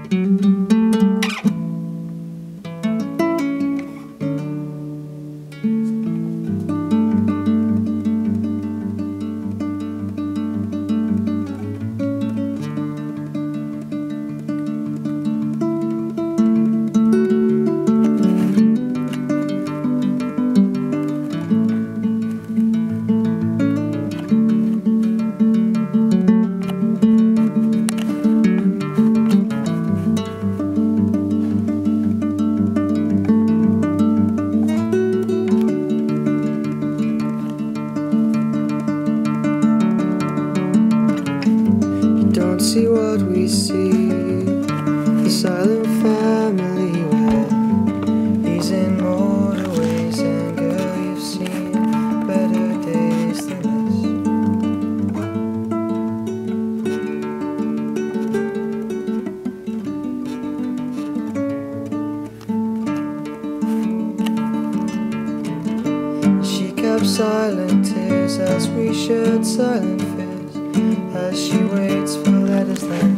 See what we see, the silent family where he's in motorways, and girl, you've seen better days than this. She kept silent tears as we shared silent fears, as she waits for letters that